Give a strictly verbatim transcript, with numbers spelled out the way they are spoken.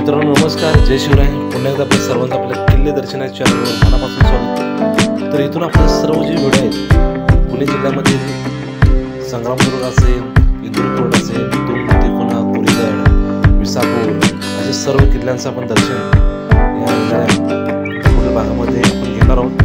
मित्रांनो नमस्कार, जय शिवराय. पुन्हा एकदा आपल्या सर्वांचं आपल्या किल्ले दर्शनाच्या चॅनलवर मनापासून स्वागत. तर इथून आपले सर्व जे व्हिडिओ आहेत पुणे जिल्ह्यामधील संग्रामपूर असेल, इंदूर कोट असेल, तुंग पुन्हा कुरीगड, विसापूर असे सर्व किल्ल्यांचं आपण दर्शन या पुढील भागामध्ये आपण घेणार आहोत.